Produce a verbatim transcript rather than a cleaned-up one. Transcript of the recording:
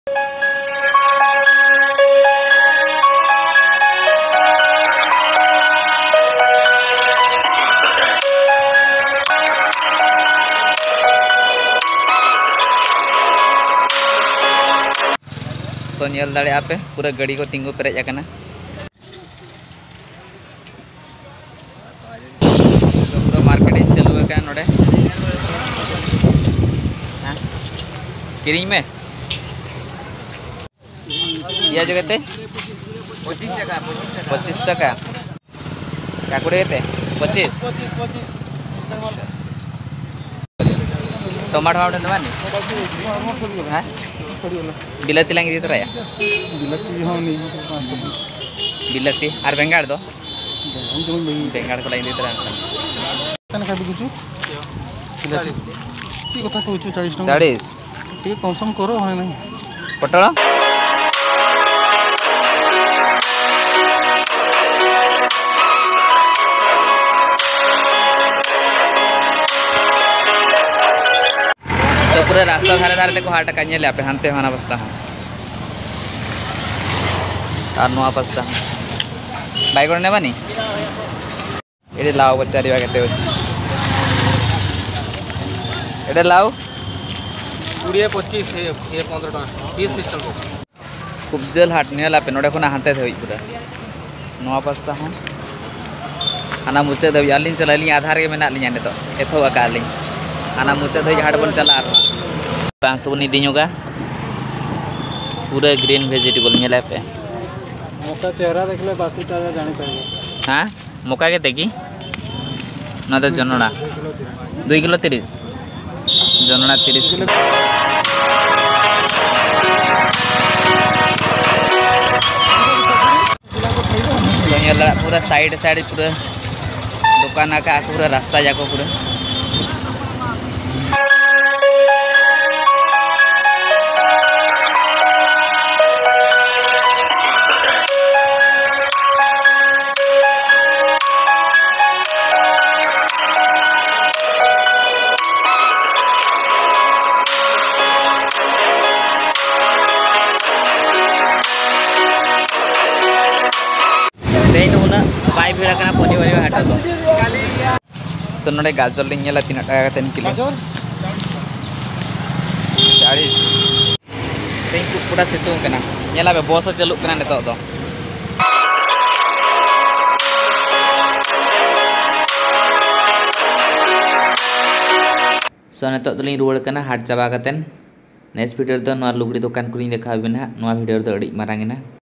सो nail दाड़े आपे पूरा गाड़ी को तिंगु पेरेज आकना पूरा मार्केटिंग चालू है नोडे हां किरिंग में या जगते पच्चीस टका पच्चीस टका काकुड़े केते पच्चीस टमाटो माउंटेन दमानी हां बिलाती लांगी दी तराया बिलाती हां नहीं बिलाती आर बेंगाड़ दो बेंगाड़ को लांगी दी तरा तने का बिकुचु चालीस की कथा कहउछु चालीस टका चालीस ठीक कम सम करो है नहीं पटल तो पूरे रास्ता धारे धारे देखो हाट का पे हानते हाना बस्ता और नुआ बस्ता बाइक ने बानी एडे लाव बचारी बागते एडे लाव बीस पच्चीस ये पंद्रह टका पीस सिस्टम खूब जल हाट नेला पे नोडे खुना हानते थे पूरा नुआ बस्ता हूं हाना मुचे दबी आलिन चलाली आधार के मेना लिया ने तो एथो अकाली आना मुचा धज हाट बन चला पाँच बन इदीगा पूरा ग्रीन वेजिटेबल नेला पे मोका चेहरा देखले बासीटा जानि पाइबो हां मोका के देखी ना तो जनना दो किलो तीस जनना तीस किलो सोनिया पूरा साइड साइड पूरा दुकान का पूरा रास्ता जाको पूरा बाई भीड़ पनी बारी हाट दो सो नोडे गाजर लिंग तीन टाका तीन किलो चालीस तेज पूरा सितुंग कना बस चालू नित दो सो नित रुआड़ हाट चाबा नेक्स्ट वीडियो लुगड़ी दुकान को देखा भिडियो मारांगना।